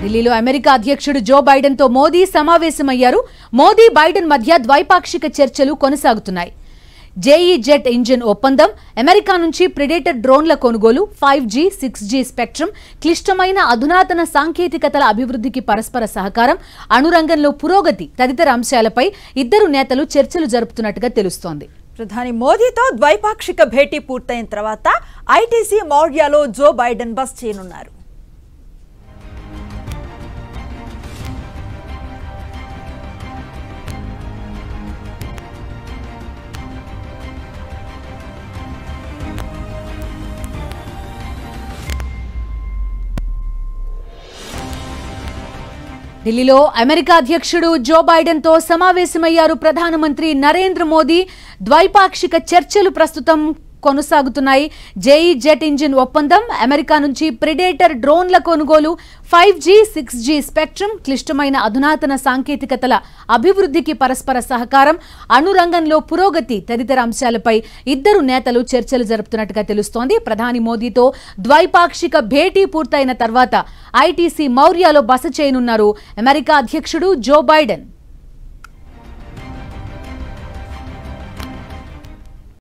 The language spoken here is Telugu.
ఢిల్లీలో అమెరికా అధ్యక్షుడు జో బైడెన్ తో మోదీ సమావేశమయ్యారు. మోదీ బైడెన్ మధ్య ద్వైపాక్షిక చర్చలు కొనసాగుతున్నాయి. జేఈ జెట్ ఇంజిన్ ఒప్పందం, అమెరికా నుంచి ప్రెడేటర్ డ్రోన్ల కొనుగోలు, 5G, 6G స్పెక్ట్రమ్, క్లిష్టమైన అధునాతన సాంకేతికతల అభివృద్ధికి పరస్పర సహకారం, అణురంగంలో పురోగతి తదితర అంశాలపై ఇద్దరు నేతలు చర్చలు జరుపుతున్నట్టుగా తెలుస్తోంది. ప్రధాని మోదీతో ద్వైపాక్షిక భేటీ పూర్తయిన తర్వాత ఐటీసీ మౌర్యాలో జో బైడెన్ బస్ చేయనున్నారు. ఢిల్లీలో అమెరికా అధ్యక్షుడు జో బైడెన్ తో సమావేశమయ్యారు ప్రధానమంత్రి నరేంద్ర మోదీ. ద్వైపాక్షిక చర్చలు ప్రస్తుతం కొనసాగుతున్నాయి. జేఈ జెట్ ఇంజిన్ ఒప్పందం, అమెరికా నుంచి ప్రెడేటర్ డ్రోన్ల కొనుగోలు, 5G, 6G స్పెక్ట్రమ్, క్లిష్టమైన అధునాతన సాంకేతికతల అభివృద్ధికి పరస్పర సహకారం, అణురంగంలో పురోగతి తదితర అంశాలపై ఇద్దరు నేతలు చర్చలు జరుపుతున్నట్టుగా తెలుస్తోంది. ప్రధాని మోదీతో ద్వైపాక్షిక భేటీ పూర్తయిన తర్వాత ఐటీసీ మౌర్యాలో బస చేయనున్నారు అమెరికా అధ్యక్షుడు జో బైడెన్.